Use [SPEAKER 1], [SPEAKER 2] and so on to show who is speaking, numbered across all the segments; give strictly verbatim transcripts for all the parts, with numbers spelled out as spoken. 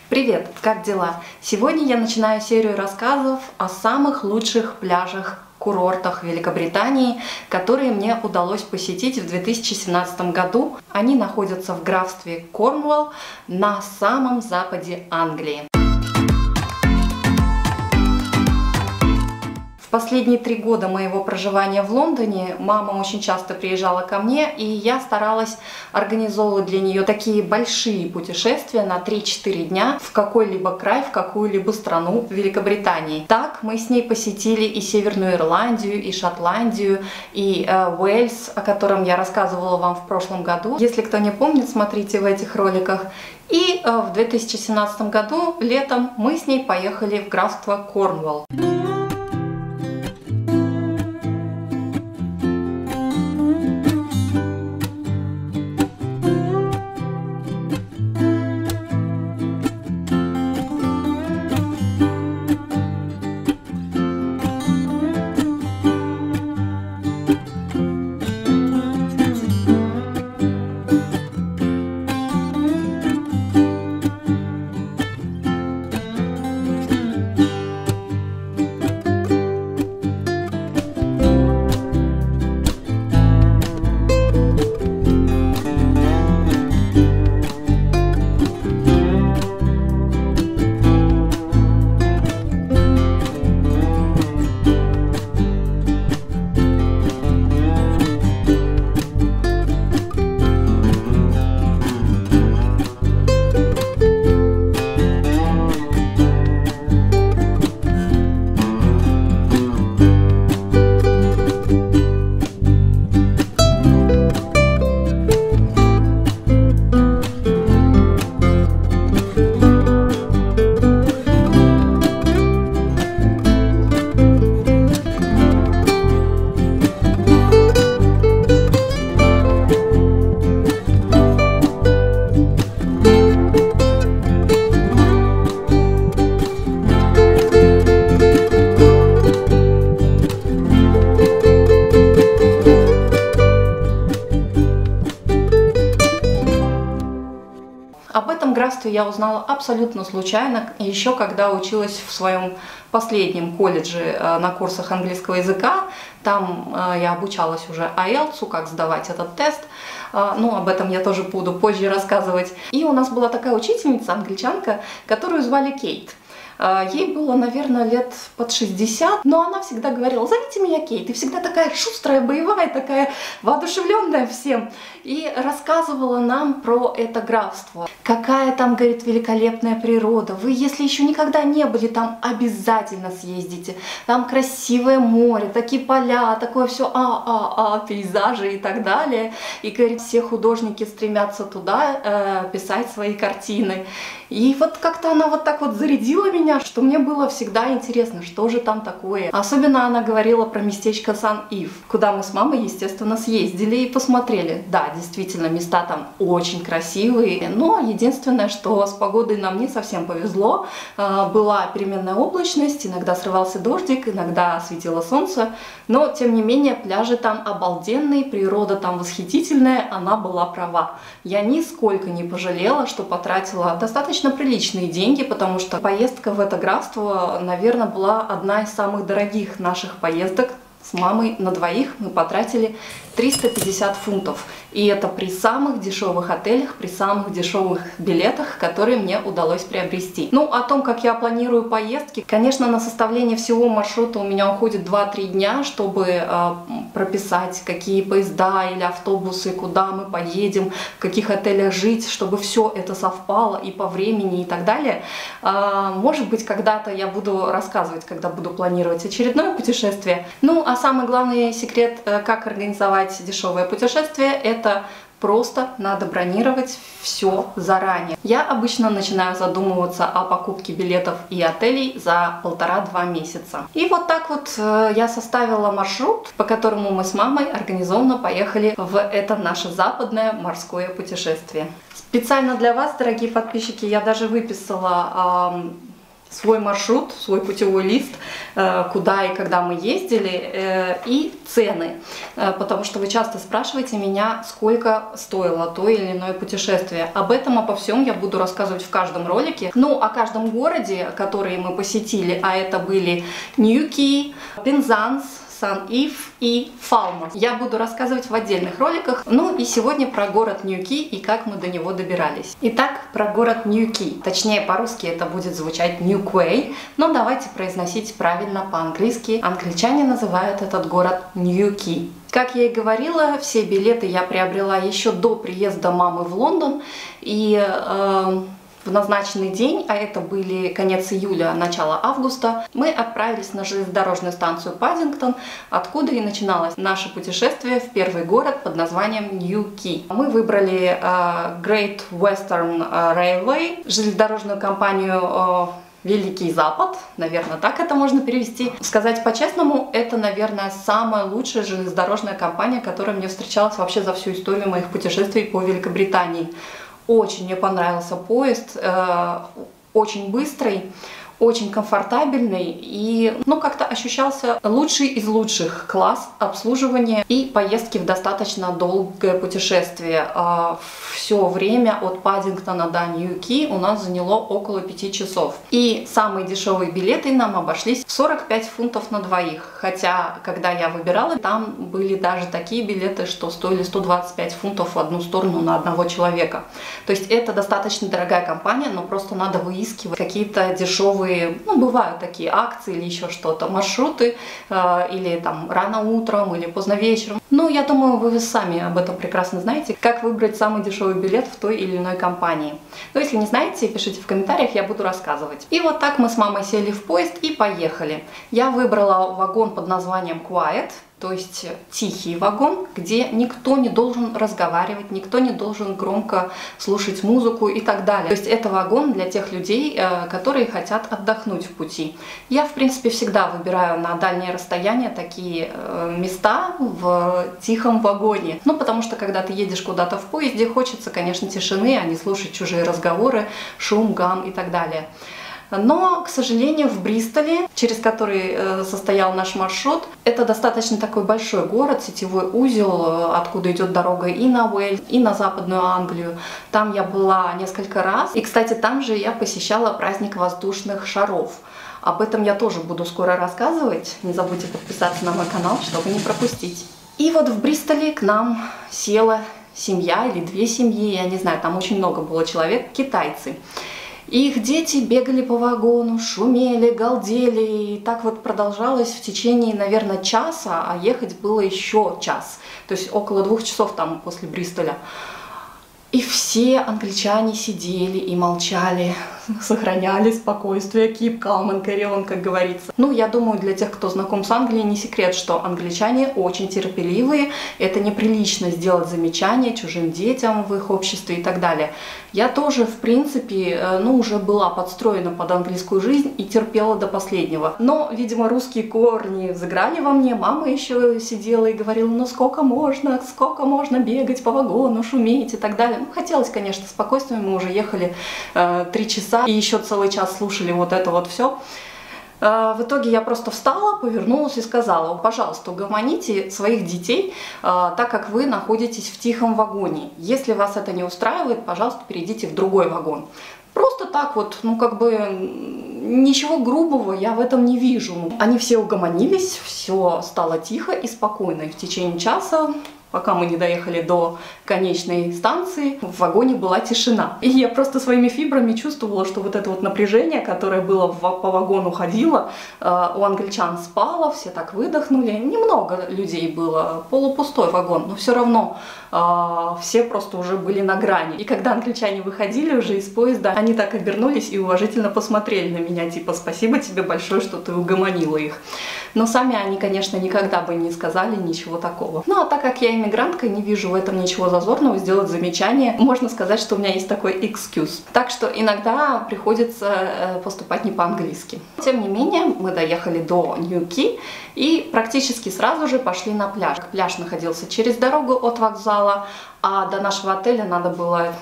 [SPEAKER 1] Привет, как дела? Сегодня я начинаю серию рассказов о самых лучших пляжах, курортах Великобритании, которые мне удалось посетить в две тысячи семнадцатом году. Они находятся в графстве Корнуолл на самом западе Англии. В последние три года моего проживания в Лондоне мама очень часто приезжала ко мне, и я старалась организовывать для нее такие большие путешествия на три-четыре дня в какой-либо край, в какую-либо страну Великобритании. Так мы с ней посетили и Северную Ирландию, и Шотландию, и э, Уэльс, о котором я рассказывала вам в прошлом году. Если кто не помнит, смотрите в этих роликах. И э, в две тысячи семнадцатом году летом мы с ней поехали в графство Корнуолл. Об этом графстве я узнала абсолютно случайно, еще когда училась в своем последнем колледже на курсах английского языка. Там я обучалась уже айлтсу, как сдавать этот тест. Ну, об этом я тоже буду позже рассказывать. И у нас была такая учительница, англичанка, которую звали Кейт. Ей было, наверное, лет под шестьдесят, но она всегда говорила: зовите меня Кейт, и всегда такая шустрая, боевая, такая воодушевленная всем. И рассказывала нам про это графство. Какая там, говорит, великолепная природа. Вы, если еще никогда не были там, обязательно съездите. Там красивое море, такие поля, такое все а-а-а, пейзажи и так далее. И, говорит, все художники стремятся туда э, писать свои картины. И вот как-то она вот так вот зарядила меня, что мне было всегда интересно, что же там такое. Особенно она говорила про местечко Сан-Ив, куда мы с мамой, естественно, съездили и посмотрели. Да, действительно, места там очень красивые, но единственное, что с погодой нам не совсем повезло. Была переменная облачность, иногда срывался дождик, иногда светило солнце, но, тем не менее, пляжи там обалденные, природа там восхитительная, она была права. Я нисколько не пожалела, что потратила достаточно приличные деньги, потому что поездка в это графство, наверное, была одна из самых дорогих наших поездок. С мамой на двоих мы потратили триста пятьдесят фунтов. И это при самых дешевых отелях, при самых дешевых билетах, которые мне удалось приобрести. Ну, о том, как я планирую поездки, конечно, на составление всего маршрута у меня уходит два-три дня, чтобы э, прописать, какие поезда или автобусы, куда мы поедем, в каких отелях жить, чтобы все это совпало и по времени и так далее. Э, может быть, когда-то я буду рассказывать, когда буду планировать очередное путешествие. Ну, а самый главный секрет, как организовать дешевое путешествие, это просто надо бронировать все заранее. Я обычно начинаю задумываться о покупке билетов и отелей за полтора-два месяца. И вот так вот я составила маршрут, по которому мы с мамой организованно поехали в это наше западное морское путешествие. Специально для вас, дорогие подписчики, я даже выписала свой маршрут, свой путевой лист, куда и когда мы ездили, и цены. Потому что вы часто спрашиваете меня, сколько стоило то или иное путешествие. Об этом, обо всем я буду рассказывать в каждом ролике. Ну, о каждом городе, который мы посетили, а это были Ньюки, Пензанс, Сан-Ив и Фалмут. Я буду рассказывать в отдельных роликах. Ну и сегодня про город Ньюки и как мы до него добирались. Итак, про город Ньюки. Точнее, по-русски это будет звучать Ньюквей, но давайте произносить правильно по-английски. Англичане называют этот город Ньюки. Как я и говорила, все билеты я приобрела еще до приезда мамы в Лондон. И... Э В назначенный день, а это были конец июля, начало августа, мы отправились на железнодорожную станцию Паддингтон, откуда и начиналось наше путешествие в первый город под названием Ньюки. Мы выбрали uh, Great Western Railway, железнодорожную компанию uh, Великий Запад, наверное, так это можно перевести. Сказать по-честному, это, наверное, самая лучшая железнодорожная компания, которая мне встречалась вообще за всю историю моих путешествий по Великобритании. Очень мне понравился поезд, э, очень быстрый, очень комфортабельный и, ну, как-то ощущался лучший из лучших класс обслуживания и поездки в достаточно долгое путешествие. Э, все время от Паддингтона до Ньюки у нас заняло около пяти часов. И самые дешевые билеты нам обошлись в сорок пять фунтов на двоих. Хотя, когда я выбирала, там были даже такие билеты, что стоили сто двадцать пять фунтов в одну сторону на одного человека. То есть это достаточно дорогая компания, но просто надо выискивать какие-то дешевые, ну, бывают такие акции или еще что-то, маршруты, э, или там рано утром, или поздно вечером. Ну, я думаю, вы сами об этом прекрасно знаете, как выбрать самый дешевый билет в той или иной компании. Но если не знаете, пишите в комментариях, я буду рассказывать. И вот так мы с мамой сели в поезд и поехали. Я выбрала вагон под названием Quiet, то есть тихий вагон, где никто не должен разговаривать, никто не должен громко слушать музыку и так далее. То есть это вагон для тех людей, которые хотят отдохнуть в пути. Я, в принципе, всегда выбираю на дальние расстояния такие места в тихом вагоне. Ну, потому что, когда ты едешь куда-то в поезде, хочется, конечно, тишины, а не слушать чужие разговоры, шум, гам и так далее. Но, к сожалению, в Бристоле, через который э, состоял наш маршрут, это достаточно такой большой город, сетевой узел, откуда идет дорога и на Уэльс, и на Западную Англию. Там я была несколько раз. И, кстати, там же я посещала праздник воздушных шаров. Об этом я тоже буду скоро рассказывать. Не забудьте подписаться на мой канал, чтобы не пропустить. И вот в Бристоле к нам села семья или две семьи, я не знаю, там очень много было человек, китайцы. Их дети бегали по вагону, шумели, галдели, и так вот продолжалось в течение, наверное, часа, а ехать было еще час, то есть около двух часов там после Бристоля. И все англичане сидели и молчали, сохраняли спокойствие, keep calm and carry on, как говорится. Ну, я думаю, для тех, кто знаком с Англией, не секрет, что англичане очень терпеливые, это неприлично сделать замечания чужим детям в их обществе и так далее. Я тоже, в принципе, ну, уже была подстроена под английскую жизнь и терпела до последнего. Но, видимо, русские корни взыграли во мне, мама еще сидела и говорила, ну, сколько можно, сколько можно бегать по вагону, шуметь и так далее. Ну, хотелось, конечно, спокойствия, мы уже ехали э, три часа и еще целый час слушали вот это вот все. Э, в итоге я просто встала, повернулась и сказала, пожалуйста, угомоните своих детей, э, так как вы находитесь в тихом вагоне. Если вас это не устраивает, пожалуйста, перейдите в другой вагон. Просто так вот, ну как бы ничего грубого я в этом не вижу. Они все угомонились, все стало тихо и спокойно. И в течение часа, пока мы не доехали до конечной станции, в вагоне была тишина. И я просто своими фибрами чувствовала, что вот это вот напряжение, которое было по вагону ходило, у англичан спало, все так выдохнули. Немного людей было, полупустой вагон, но все равно все просто уже были на грани. И когда англичане выходили уже из поезда, они так обернулись и уважительно посмотрели на меня, типа, спасибо тебе большое, что ты угомонила их. Но сами они, конечно, никогда бы не сказали ничего такого. Ну, а так как я иммигрантка, не вижу в этом ничего зазорного, сделать замечание. Можно сказать, что у меня есть такой excuse. Так что иногда приходится поступать не по-английски. Тем не менее, мы доехали до Ньюки и практически сразу же пошли на пляж. Пляж находился через дорогу от вокзала, а до нашего отеля надо было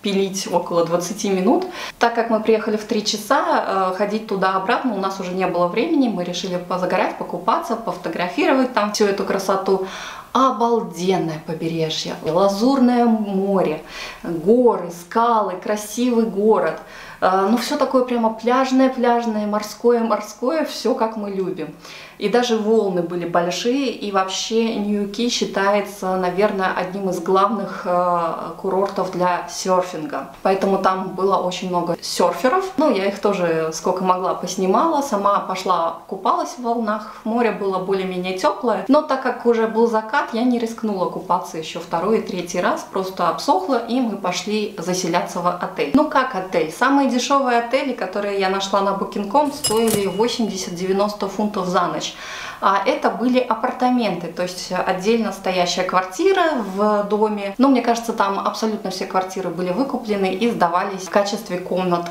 [SPEAKER 1] пилить около двадцати минут. Так как мы приехали в три часа, ходить туда-обратно у нас уже не было времени. Мы решили позагорать, покупаться, пофотографировать там всю эту красоту. Обалденное побережье, лазурное море, горы, скалы, красивый город. Ну, все такое прямо пляжное-пляжное, морское-морское, все как мы любим. И даже волны были большие, и вообще Нью-Ки считается, наверное, одним из главных э, курортов для серфинга. Поэтому там было очень много серферов. Ну, я их тоже сколько могла поснимала, сама пошла купалась в волнах. Море было более-менее теплое, но так как уже был закат, я не рискнула купаться еще второй и третий раз, просто обсохла, и мы пошли заселяться в отель. Ну, как отель? Самые дешевые отели, которые я нашла на букинг точка ком, стоили восемьдесят-девяносто фунтов за ночь. А это были апартаменты, то есть отдельно стоящая квартира в доме. Но мне кажется, там абсолютно все квартиры были выкуплены и сдавались в качестве комнат.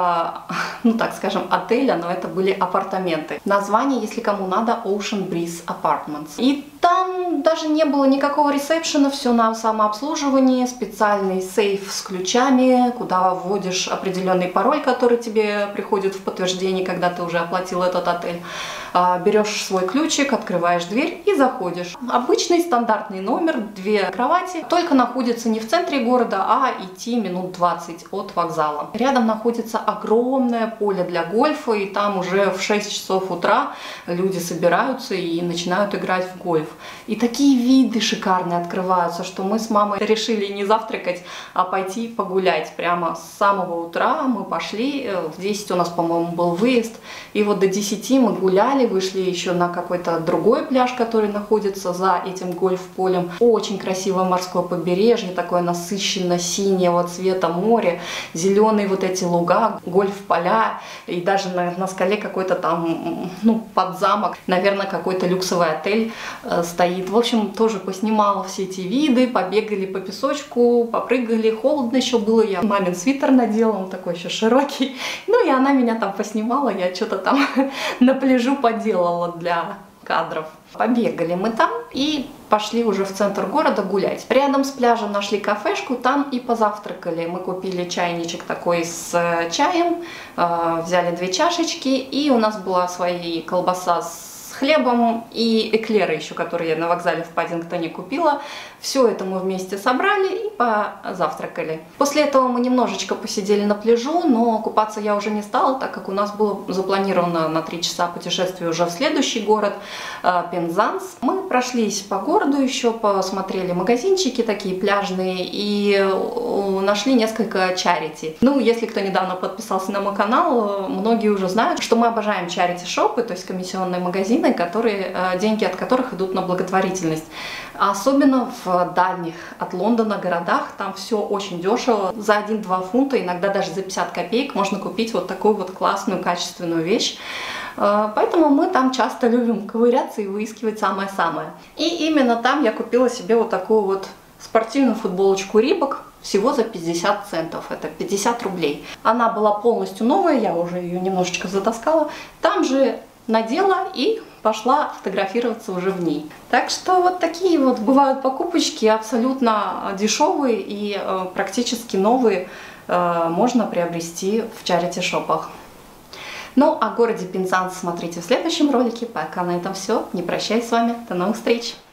[SPEAKER 1] Ну, так скажем, отеля, но это были апартаменты. Название, если кому надо, Ocean Breeze Apartments. И там даже не было никакого ресепшена, все на самообслуживании, специальный сейф с ключами, куда вводишь определенный пароль, который тебе приходит в подтверждение, когда ты уже оплатил этот отель. Берешь свой ключик, открываешь дверь и заходишь. Обычный стандартный номер, две кровати, только находится не в центре города, а идти минут двадцать от вокзала. Рядом находится огромное поле для гольфа, и там уже в шесть часов утра люди собираются и начинают играть в гольф. И такие виды шикарные открываются, что мы с мамой решили не завтракать, а пойти погулять. Прямо с самого утра мы пошли, в десять у нас, по-моему, был выезд, и вот до десяти мы гуляли, вышли еще на какой-то другой пляж, который находится за этим гольф-полем. Очень красивое морское побережье, такое насыщенно синего цвета море, зеленые вот эти луга, гольф-поля, и даже на, на скале какой-то там, ну, подзамок, наверное, какой-то люксовый отель э, стоит. В общем, тоже поснимала все эти виды, побегали по песочку, попрыгали, холодно еще было, я мамин свитер надела, он такой еще широкий, ну и она меня там поснимала, я что-то там на пляжу поделала для кадров. Побегали мы там и пошли уже в центр города гулять. Рядом с пляжем нашли кафешку, там и позавтракали. Мы купили чайничек такой с чаем, взяли две чашечки, и у нас была своя колбаса с хлебом и эклеры еще, которые я на вокзале в Паддингтоне купила. Все это мы вместе собрали и позавтракали. После этого мы немножечко посидели на пляжу, но купаться я уже не стала, так как у нас было запланировано на три часа путешествие уже в следующий город, Пензанс. Мы прошлись по городу еще, посмотрели магазинчики такие пляжные и нашли несколько чарити. Ну, если кто недавно подписался на мой канал, многие уже знают, что мы обожаем чарити-шопы, то есть комиссионные магазины, которые, деньги от которых идут на благотворительность. Особенно в дальних от Лондона городах, там все очень дешево. За один-два фунта, иногда даже за пятьдесят копеек можно купить вот такую вот классную, качественную вещь. Поэтому мы там часто любим ковыряться и выискивать самое-самое. И именно там я купила себе вот такую вот спортивную футболочку Рибок. Всего за пятьдесят центов, это пятьдесят рублей. Она была полностью новая, я уже ее немножечко затаскала. Там же надела и пошла фотографироваться уже в ней. Так что вот такие вот бывают покупочки, абсолютно дешевые и э, практически новые, э, можно приобрести в чарити-шопах. Ну, о городе Пензанс смотрите в следующем ролике. Пока на этом все. Не прощаюсь с вами. До новых встреч!